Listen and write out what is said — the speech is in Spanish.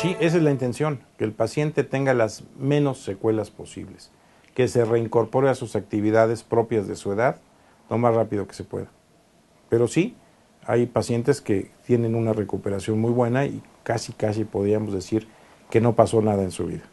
Sí, esa es la intención, que el paciente tenga las menos secuelas posibles, que se reincorpore a sus actividades propias de su edad lo más rápido que se pueda. Pero sí, hay pacientes que tienen una recuperación muy buena y casi podríamos decir que no pasó nada en su vida.